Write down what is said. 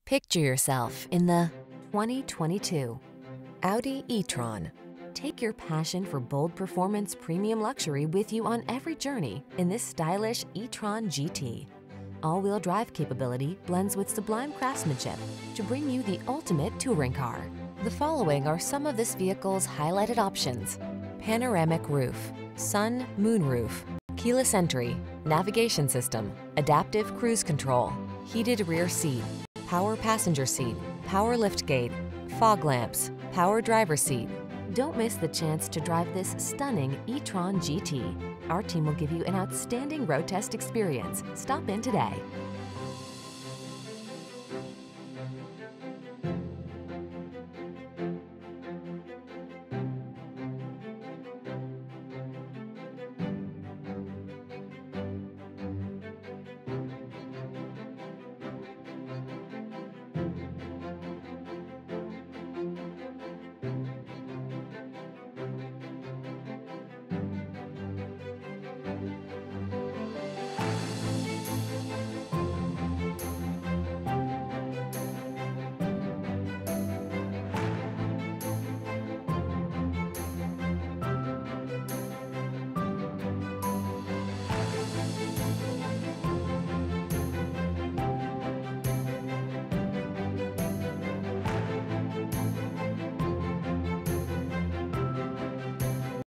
Picture yourself in the 2022 Audi e-tron. Take your passion for bold performance premium luxury with you on every journey in this stylish e-tron GT. All-wheel drive capability blends with sublime craftsmanship to bring you the ultimate touring car. The following are some of this vehicle's highlighted options: panoramic roof, sun, moon roof, keyless entry, navigation system, adaptive cruise control, heated rear seat, power passenger seat, power liftgate, fog lamps, power driver seat. Don't miss the chance to drive this stunning e-tron GT. Our team will give you an outstanding road test experience. Stop in today.